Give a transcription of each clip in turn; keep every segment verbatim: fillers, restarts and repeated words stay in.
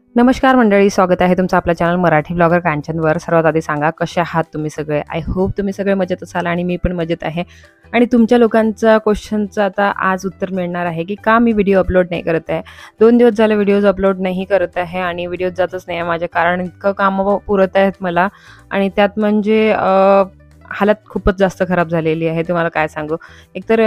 नमस्कार मंडळी, स्वागत आहे तुमचं आपल्या चॅनल मराठी ब्लॉगर कांचनवर। सर्वात आधी सांगा कसे आहात तुम्ही सगळे। आय होप तुम्ही सगळे मजेत असाल आणि मी पण मजेत आहे। आणि तुमच्या लोकांचा क्वेश्चनचं आता आज उत्तर मिळणार आहे की का मी व्हिडिओ अपलोड नाही करत आहे। दोन दिवस झाले व्हिडिओज अपलोड नाही करत आहे आणि व्हिडिओज जातच नाही आहे माझ्या, कारण इतकं कामं पुरत आहेत मला आणि त्यात म्हणजे हालत खूपच जास्त खराब झालेली आहे। तुम्हाला काय सांगू, एकतर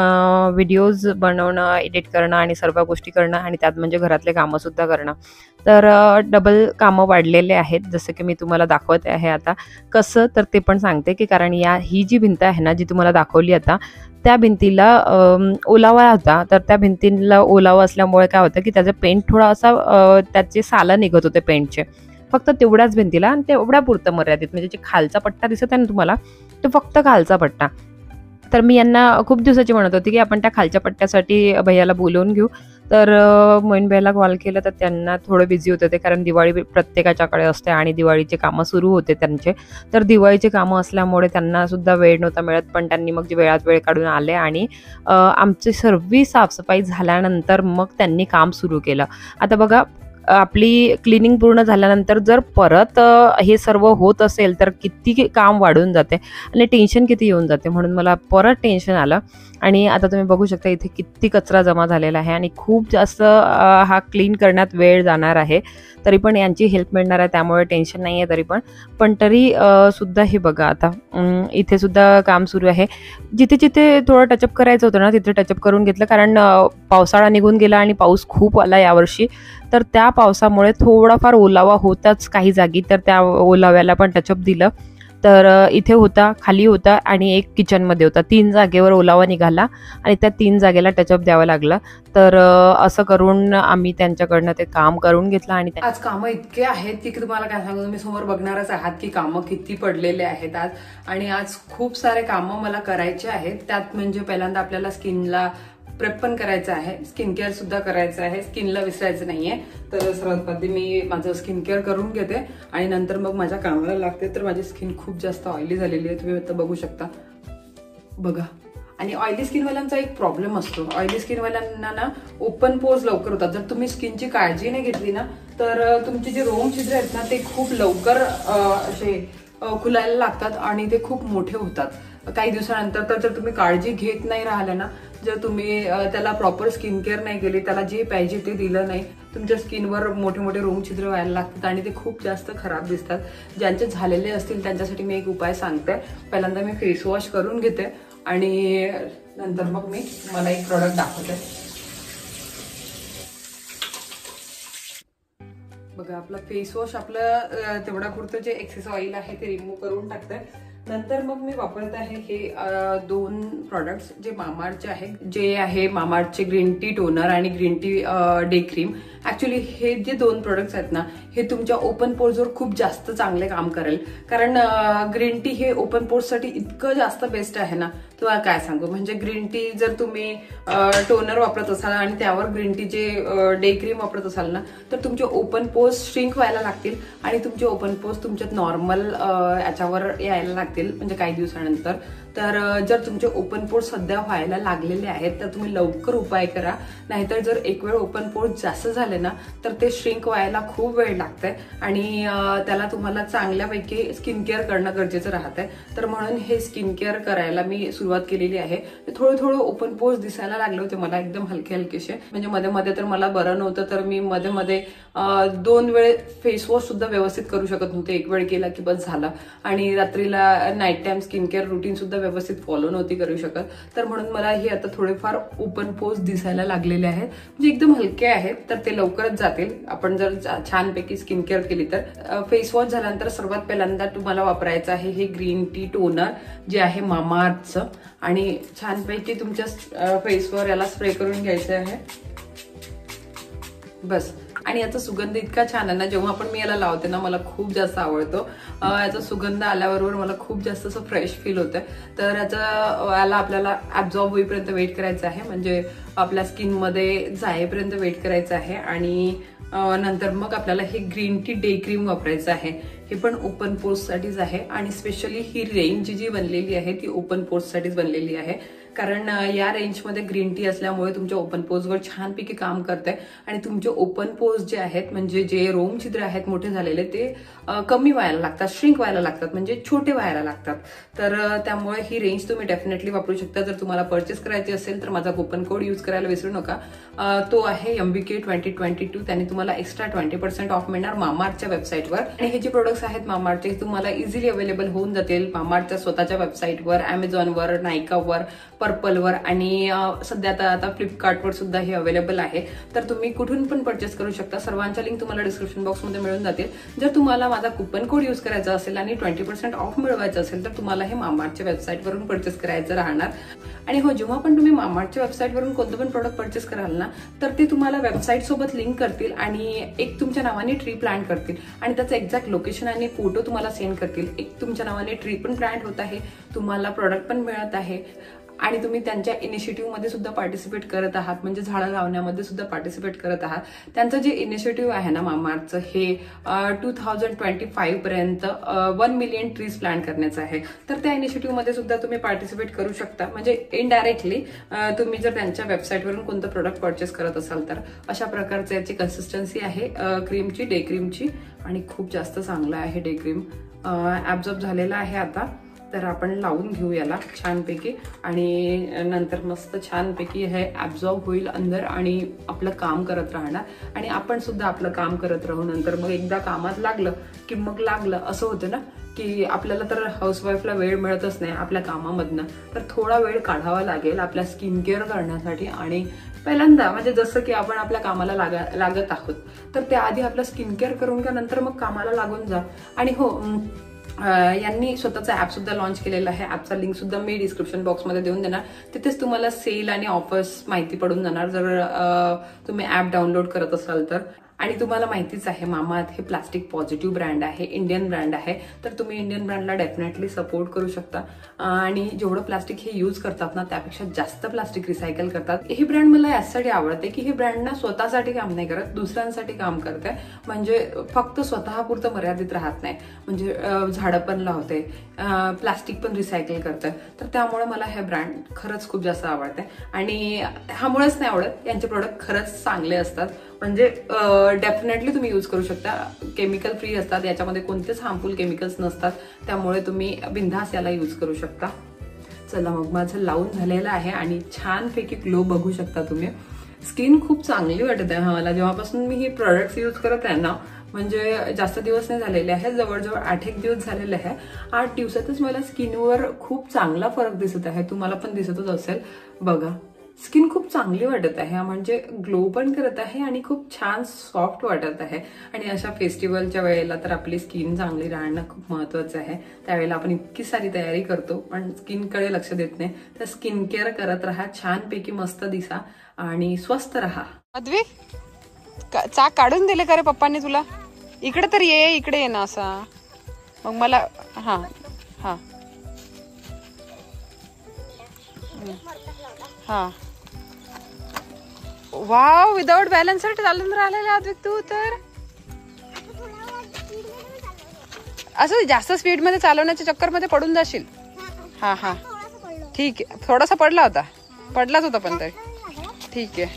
व्हिडिओज बनवणं, एडिट करणं आणि सर्व गोष्टी करणं आणि त्यात म्हणजे घरातले कामंसुद्धा करणं, तर डबल कामं वाढलेले आहेत। जसं की मी तुम्हाला दाखवते आहे आता कसं, तर ते पण सांगते की कारण या ही जी भिंत आहे ना, जी तुम्हाला दाखवली आता, त्या भिंतीला ओलावा होता। तर त्या भिंतीला ओलावा असल्यामुळे काय होतं की त्याचं पेंट थोडा असा त्याचे सालं निघत होते पेंटचे, फक्त तेवढ्याच भिंतीला आणि तेवढ्या पुरतं मर्यादित, म्हणजे जे खालचा पट्टा दिसत आहे ना तुम्हाला, तो फक्त खालचा पट्टा। तर मी यांना खूप दिवसाची म्हणत होती की आपण त्या खालच्या पट्ट्यासाठी भैयाला बोलवून घेऊ। तर मोईन भैयाला कॉल केला तर त्यांना थोडं बिझी होते ते, कारण दिवाळी प्रत्येकाच्याकडे असते आणि दिवाळीचे कामं सुरू होते त्यांचे। तर दिवाळीचे कामं असल्यामुळे त्यांना सुद्धा वेळ नव्हता मिळत, पण त्यांनी मग जे वेळात वेळ काढून आले आणि आमची सर्व साफसफाई झाल्यानंतर मग त्यांनी काम सुरू केलं। आता बघा, आपली क्लिनिंग पूर्ण झाल्यानंतर जर परत हे सर्व होत असेल तर किती काम वाढून जाते आणि टेन्शन किती येऊन जाते, म्हणून मला परत टेन्शन आलं। आणि आता तुम्ही बघू शकता इथे किती कचरा जमा झालेला आहे आणि खूप जास्त हा क्लीन करण्यात वेळ जाणार आहे। तरी पण यांची हेल्प मिळणार आहे त्यामुळे टेन्शन नाही आहे। तरी पण पण तरी सुद्धा हे बघा, आता इथे सुद्धा काम सुरू आहे। जिथे जिथे थोडं टचअप करायचं होतं ना तिथे टचअप करून घेतलं, कारण पावसाळा निघून गेला आणि पाऊस खूप आला यावर्षी, तर त्या पावसामुळे थोडाफार ओलावा होताच काही जागी, तर त्या ओलाव्याला पण टचअप दिलं। तर इथे होता, खाली होता आणि एक किचनमध्ये होता, तीन जागेवर ओलावा निघाला आणि त्या तीन जागेला टचअप द्यावं लागलं। तर असं करून आम्ही त्यांच्याकडनं ते काम करून घेतलं। आणि आज कामं इतके आहेत की तुम्हाला काय सांगू, तुम्ही समोर बघणारच आहात की कामं किती पडलेले आहेत आज। आणि आज खूप सारे कामं मला करायचे आहेत। त्यात म्हणजे पहिल्यांदा आपल्याला स्किनला प्रेप पण करायचं आहे, स्किन केअर सुद्धा करायचं आहे, स्किनला विसरायचं नाहीये। तर सर्वात आधी मी माझं स्किन केअर करून घेते आणि नंतर मग माझ्या कामाला लागते। तर माझी स्किन खूप जास्त ऑइली झालेली आहे, तुम्ही आता बघू शकता, बघा। आणि ऑइली स्किनवाल्यांचा एक प्रॉब्लेम असतो, ऑइली स्किनवाल्यांना ना ओपन पोर्स लवकर होतात। जर तुम्ही स्किनची काळजी नाही घेतली ना तर तुमचे जे रोम छिद्र आहेत ना ते खूप लवकर असे खुलायला लागतात आणि ते खूप मोठे होतात काही दिवसानंतर। तर जर तुम्ही काळजी घेत नाही राहिल्या ना, जर तुम्ही त्याला प्रॉपर स्किन केअर नाही केली, त्याला जे पाहिजे ते दिलं नाही, तुमच्या स्किनवर मोठे मोठे रोम छिद्र व्हायला लागतात आणि ते खूप जास्त खराब दिसतात। ज्यांचे झालेले असतील त्यांच्यासाठी मी एक उपाय सांगते। पहिल्यांदा मी फेस वॉश करून घेते आणि नंतर मग मी मला एक प्रोडक्ट दाखवते। बघा, आपला फेस वॉश आपलं तेवढा पुरतं जे एक्सेस ऑइल आहे ते रिमूव्ह करून टाकते। नंतर मग मी वापरत आहे हे दोन प्रॉडक्ट्स जे मामाअर्थचे आहेत, जे आहे मामाअर्थचे ग्रीन टी टोनर आणि green tea day cream. Actually हे जे दोन प्रोडक्ट्स आहेत ना, हे तुमच्या ओपन पोर्सवर खूप जास्त चांगले काम करेल, कारण ग्रीन टी हे ओपन पोर्ससाठी इतकं जास्त बेस्ट आहे ना, तुम्हाला काय सांगू। म्हणजे ग्रीन टी जर तुम्ही टोनर वापरत असाल आणि त्यावर ग्रीन टी जे डे क्रीम वापरत असाल ना, तर तुमचे ओपन पोर्स श्रिंक व्हायला लागतील आणि तुमचे ओपन पोर्स तुमच्यात नॉर्मल याच्यावर यायला लागतील, म्हणजे काही दिवसानंतर। तर जर तुमचे ओपन पोर्स सध्या व्हायला लागलेले आहेत तर तुम्ही लवकर उपाय करा, नाहीतर जर एक वेळ ओपन पोर्स जास्त झाले ना तर ते श्रिंक व्हायला खूप वेळ लागतंय आणि त्याला तुम्हाला चांगल्यापैकी स्किन केअर करणं गरजेचं राहतंय। तर म्हणून हे स्किन केअर करायला मी सुरुवात केलेली आहे। थोडं थोडं ओपन पोर्स दिसायला लागले होते मला, एकदम हलके हलकेसे, म्हणजे मध्ये मध्ये तर मला बरं नव्हतं, तर मी मध्ये मध्ये दोन वेळ फेस वॉश सुद्धा व्यवस्थित करू शकत नव्हते, एक वेळ केला की बस झाला। आणि रात्रीला night time skin care routine सुद्धा व्यवस्थित फॉलो नव्हती करू शकत। तर म्हणून मला हे आता थोडेफार ओपन पोर्स दिसायला लागलेले आहेत, म्हणजे एकदम हलके आहेत, तर ते लवकरच जातील आपण जर छानपैकी स्किन केअर केली तर। फेस वॉश झाल्यानंतर सर्वात पहिल्यांदा तुम्हाला वापरायचं आहे हे ग्रीन टी टोनर जे आहे मामाअर्थचं, आणि छानपैकी तुमच्या फेसवर याला स्प्रे करून घ्यायचं आहे, बस। आणि याचा सुगंध इतका छान आहे ना, जेव्हा पण मी याला लावते ना मला खूप जास्त आवडतो। याचा सुगंध आल्याबरोबर मला खूप जास्त असं फ्रेश फील होतं। तर याचा याला आपल्याला ऍब्झॉर्ब होईपर्यंत वेट करायचं आहे, म्हणजे आपल्या स्किनमध्ये जाईपर्यंत वेट करायचं आहे। आणि नंतर मग आपल्याला हे ग्रीन टी डे क्रीम वापरायचं आहे, हे पण ओपन पोर्स साठीच आहे आणि स्पेशली ही रेंज जी बनलेली आहे ती ओपन पोर्स साठीच बनलेली आहे। कारण या रेंजमध्ये ग्रीन टी असल्यामुळे तुमच्या ओपन पोर्सवर छानपैकी काम करते आणि तुमचे ओपन पोर्स जे आहेत म्हणजे जे रोम छिद्र आहेत मोठे झालेले ते कमी व्हायला लागतात, श्रिंक व्हायला लागतात, म्हणजे छोटे व्हायला लागतात. तर त्यामुळे ही रेंज तुम्ही डेफिनेटली वापरू शकता. जर तुम्हाला परचेस करायची असेल तर माझा कुपन कोड यूज करायला विसरू नका. तो आहे एमबीके ट्वेंटी ट्वेंटी टू. त्याने तुम्हाला एक्स्ट्रा ट्वेंटी पर्सेंट ऑफ मिळणार मामार्थच्या वेबसाईटवर. आणि हे जे प्रोडक्ट्स आहेत मामार्थचे तुम्हाला इझिली अवेलेबल होऊन जातील मामार्थच्या स्वतःच्या वेबसाईटवर, अमेझॉनवर, नायकावर, पर्पलवर आणि सध्या आता आता फ्लिपकार्टवर सुद्धा हे अवेलेबल आहे. तर तुम्ही कुठून पण परचेस करू शकता. सर्वांच्या लिंक तुम्हाला डिस्क्रिप्शन बॉक्समध्ये मिळून जातील. जर तुम्हाला माझा कुपन कोड यूज करायचा असेल आणि ट्वेंटी पर्सेंट ऑफ मिळवायचं असेल तर तुम्हाला हे मामार्थच्या वेबसाईटवरून परचेस करायचं राहणार. आणि हो, जेव्हा पण तुम्ही मामार्थच्या वेबसाईटवरून कोणतं पण प्रोडक्ट परचेस कराल ना तर ते तुम्हाला वेबसाईट सोबत लिंक करतील आणि एक तुमच्या नावाने ट्री प्लांट करतील आणि त्याचं एक्झॅक्ट लोकेशन आणि फोटो तुम्हाला सेंड करतील. एक तुमच्या नावाने ट्री पण प्लांट होत आहे, तुम्हाला प्रोडक्ट पण मिळत आहे आणि तुम्ही त्यांच्या इनिशिएटिव्ह मध्ये सुद्धा पार्टिसिपेट करत आहात, म्हणजे झाडं लावण्यामध्ये सुद्धा पार्टिसिपेट करत आहात. त्यांचं जे इनिशिएटिव्ह आहे ना मामार्थचं हे टू थाउजंड ट्वेंटी फाईव्ह पर्यंत वन मिलियन ट्रीज प्लांट करण्याचं आहे. तर त्या इनिशिएटिव्ह मध्ये सुद्धा तुम्ही पार्टिसिपेट करू शकता. म्हणजे इनडायरेक्टली तुम्ही जर त्यांच्या वेबसाईटवरून कोणतं प्रोडक्ट परचेस करत असाल तर अशा प्रकारचं याची कन्सिस्टन्सी आहे क्रीमची, डे क्रीमची, आणि खूप जास्त चांगलं आहे डे क्रीम. ऍब्झॉर्ब झालेला आहे आता. तर आपण लावून घेऊ याला छानपैकी आणि नंतर मस्त छानपैकी हे ऍब्झॉर्ब होईल अंदर आणि आपलं काम करत राहणार आणि आपण सुद्धा आपलं काम करत राहू. नंतर मग एकदा कामात लागलं की मग लागलं असं होतं ना की आपल्याला तर हाऊसवाईफला वेळ मिळतच नाही आपल्या कामामधनं. तर थोडा वेळ काढावा लागेल आपल्या स्किन केअर करण्यासाठी. आणि पहिल्यांदा म्हणजे जसं की आपण आपल्या कामाला लागा लागत आहोत तर त्याआधी आपलं स्किन केअर करून घ्या, नंतर मग कामाला लागून जा. आणि हो, यांनी स्वतःचा ऍप सुद्धा लॉन्च केलेला आहे. ऍपचा लिंक सुद्धा मी डिस्क्रिप्शन बॉक्समध्ये देऊन देणार. तिथेच तुम्हाला सेल आणि ऑफर्स माहिती पडून जाणार जर तुम्ही ऍप डाउनलोड करत असाल तर. आणि तुम्हाला माहितीच आहे मामाअर्थ हे प्लास्टिक पॉझिटिव्ह ब्रँड आहे, इंडियन ब्रँड आहे. तर तुम्ही इंडियन ब्रँडला डेफिनेटली सपोर्ट करू शकता. आणि जेवढं प्लास्टिक हे यूज करतात ना त्यापेक्षा जास्त प्लास्टिक रिसायकल करतात. ही ब्रँड मला यासाठी आवडते की ही ब्रँड ना स्वतःसाठी काम नाही करत, दुसऱ्यांसाठी काम करते. म्हणजे फक्त स्वतःपुरतं मर्यादित राहत नाही, म्हणजे झाडं पण लावते, प्लास्टिक पण रिसायकल करते. तर त्यामुळे मला हे ब्रँड खरंच खूप जास्त आवडते. आणि ह्यामुळेच नाही आवडत, यांचे प्रोडक्ट खरंच चांगले असतात. म्हणजे डेफिनेटली तुम्ही यूज करू शकता. केमिकल फ्री असतात, याच्यामध्ये कोणतेच हार्मफुल केमिकल्स नसतात. त्यामुळे तुम्ही बिनधास्त याला यूज करू शकता. चला मग माझं लावून झालेलं आहे आणि छानपैकी ग्लो बघू शकता तुम्ही. स्किन खूप चांगली वाटत आहे मला जेव्हापासून मी ही प्रोडक्ट्स यूज करत आहे ना. म्हणजे जास्त दिवस नाही झालेले आहे, जवळजवळ आठ एक दिवस झालेले आहे. आठ दिवसातच मला स्किनवर खूप चांगला फरक दिसत आहे. तुम्हाला पण दिसतच असेल बघा. स्किन खूप चांगली वाटत आहे, म्हणजे ग्लो पण करत आहे आणि खूप छान सॉफ्ट वाटत आहे. आणि अशा फेस्टिवलच्या वेळेला तर आपली स्किन चांगली राहणं खूप महत्वाचं आहे. त्यावेळेला आपण इतकी सारी तयारी करतो पण स्किनकडे लक्ष देत नाही. तर स्किन केअर करत राहा, छानपैकी मस्त दिसा आणि स्वस्त राहा. अद्वी, चाक काढून दिले का रे पप्पांनी तुला? इकडे तर ये, इकडे ये ना असा. मग मला हा हा हा वाव, विदाउट बॅलन्स चालून राहिलेला अद्विक तू तर. असं जास्त स्पीड मध्ये चालवण्याच्या चक्कर मध्ये पडून जाशील. हा हा ठीक आहे, थोडासा पडला होता, पडलाच होता पण तरी ठीक आहे.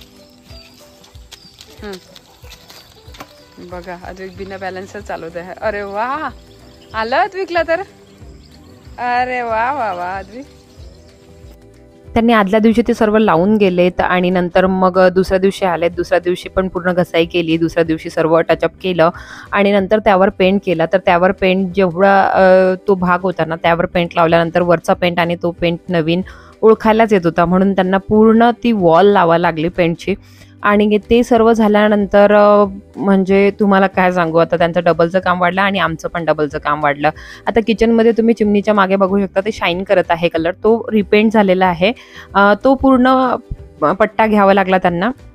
हम्म बघा अद्विक बिना बॅलन्सर चालवत आहे. अरे वा, आलं अद्विकला तर. अरे वा वा वा अद्विक. त्यांनी आदल्या दिवशी ते सर्व लावून गेलेत आणि नंतर मग दुसऱ्या दिवशी आलेत. दुसऱ्या दिवशी पण पूर्ण घसाई केली, दुसऱ्या दिवशी सर्व टचअप केलं आणि नंतर त्यावर पेंट केला. तर त्यावर पेंट जेवढा तो भाग होता ना त्यावर पेंट लावल्यानंतर वरचा पेंट आणि तो पेंट नवीन ओळखायलाच येत होता, म्हणून त्यांना पूर्ण ती वॉल लावायला लागली पेंटची. आणि ते सर्व झाल्यानंतर म्हणजे तुम्हाला काय सांगू, आता त्यांचं डबलचं काम वाढलं आणि आमचं पण डबलचं काम वाढलं. आता किचनमध्ये तुम्ही चिमणीच्या मागे बघू शकता ते शाईन करत आहे कलर, तो रिपेंट झालेला आहे. तो पूर्ण पट्टा घ्यावा लागला त्यांना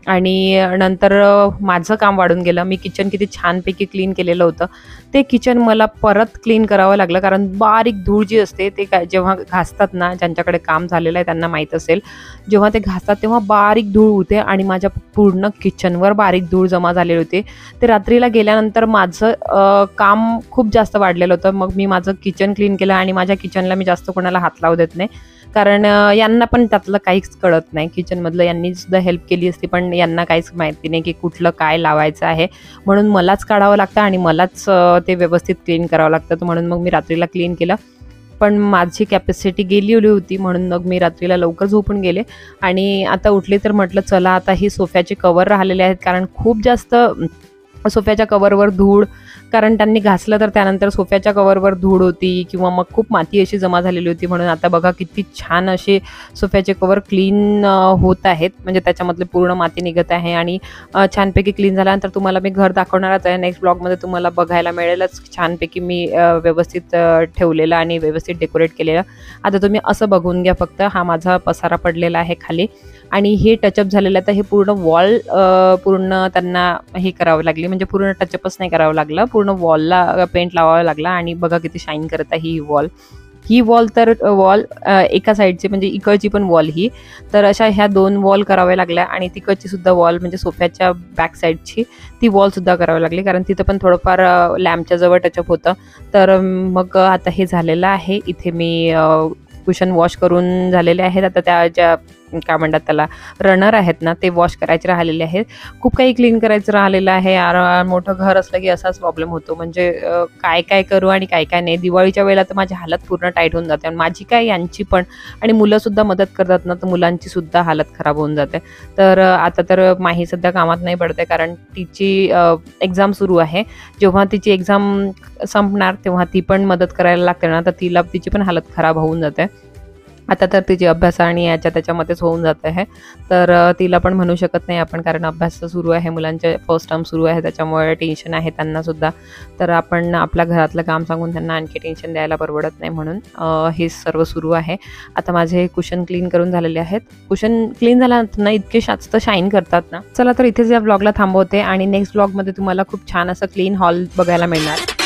आणि नंतर माझं काम वाढून गेलं. मी किचन किती छानपैकी क्लीन केलेलं होतं, ते किचन मला परत क्लीन करावं लागलं, कारण बारीक धूळ जी असते ते काय जेव्हा घासतात ना, ज्यांच्याकडे काम झालेलं आहे त्यांना माहीत असेल, जेव्हा ते घासतात तेव्हा बारीक धूळ होते आणि माझ्या पूर्ण किचनवर बारीक धूळ जमा झालेली होती. ते रात्रीला गेल्यानंतर माझं काम खूप जास्त वाढलेलं होतं. मग मी माझं किचन क्लीन केलं आणि माझ्या किचनला मी जास्त कोणाला हात लावू देत नाही, कारण यांना पण त्यातलं काहीच कळत नाही. किचनमधलं यांनी सुद्धा हेल्प केली असती, पण यांना काहीच माहिती नाही की कुठलं काय लावायचं आहे, म्हणून मलाच काढावं लागतं आणि मलाच ते व्यवस्थित क्लीन करावं लागतं. तर म्हणून मग मी रात्रीला क्लीन केलं, पण माझी कॅपॅसिटी गेली होती म्हणून मग मी रात्रीला लवकर झोपून गेले. आणि आता उठले तर म्हटलं चला आता ही सोफ्याचे कवर राहिलेले आहेत, कारण खूप जास्त सोफ्याच्या कवरवर धूळ, कारण त्यांनी घासलं तर त्यानंतर सोफ्याच्या कवरवर धूळ होती किंवा मग खूप माती अशी जमा झालेली होती. म्हणून आता बघा किती छान असे सोफ्याचे कवर क्लीन होत आहेत, म्हणजे त्याच्यामधले पूर्ण माती निघत आहे आणि छानपैकी क्लीन झाल्यानंतर तुम्हाला मी घर दाखवणारच आहे. नेक्स्ट ब्लॉगमध्ये तुम्हाला बघायला मिळेलच छानपैकी मी व्यवस्थित ठेवलेलं आणि व्यवस्थित डेकोरेट केलेलं. आता तुम्ही असं बघून घ्या फक्त, हा माझा पसारा पडलेला आहे खाली आणि हे टचअप झालेलं आहे. तर हे पूर्ण वॉल पूर्ण त्यांना हे करावं लागली, म्हणजे पूर्ण टचअपच नाही करावं लागलं, पूर्ण वॉलला पेंट लावावं लागला. आणि बघा किती शाईन करत आहे ही वॉल. ही वॉल तर वॉल एका साईडची म्हणजे इकडची पण वॉल ही, तर अशा ह्या दोन वॉल कराव्या लागल्या आणि तिकडची सुद्धा वॉल म्हणजे सोफ्याच्या बॅक साईडची ती वॉलसुद्धा करावी लागली, कारण तिथं पण थोडंफार लॅम्पच्या जवळ टचअप होतं. तर मग आता हे झालेलं आहे. इथे मी कुशन वॉश करून झालेले आहेत. आता त्या ज्या काय म्हणतात त्याला रनर आहेत ना, ते वॉश करायचे राहिलेले आहेत. खूप काही क्लीन करायचं राहिलेलं आहे यार. मोठं घर असलं की असाच प्रॉब्लेम होतो, म्हणजे काय काय करू आणि काय काय नाही. दिवाळीच्या वेळेला तर माझी हालत पूर्ण टाईट होऊन जाते, माझी काय यांची पण, आणि मुलंसुद्धा मदत करतात ना, तर मुलांची सुद्धा हालत खराब होऊन जाते. तर आता तर माही सध्या कामात नाही पडते, कारण तिची एक्झाम सुरू आहे. जेव्हा तिची एक्झाम संपणार तेव्हा ती पण मदत करायला लागते ना, तर तिला तिची पण हालत खराब होऊन जाते. आता तर तिची अभ्यास आणि याच्या त्याच्यामध्येच होऊन जात आहे, तर तिला पण म्हणू शकत नाही आपण, कारण अभ्यास सुरू आहे, मुलांचे फर्स्ट टर्म सुरू आहे, त्याच्यामुळे टेन्शन आहे त्यांनासुद्धा. तर आपण आपल्या घरातलं काम सांगून त्यांना आणखी टेन्शन द्यायला परवडत नाही, म्हणून हे सर्व सुरू आहे. आता माझे कुशन क्लीन करून झालेले आहेत. कुशन क्लीन झाल्यानंतर ना इतके जास्त शाईन करतात ना. चला तर इथेच या ब्लॉगला थांबवते आणि नेक्स्ट ब्लॉगमध्ये तुम्हाला खूप छान असं क्लीन हॉल बघायला मिळणार.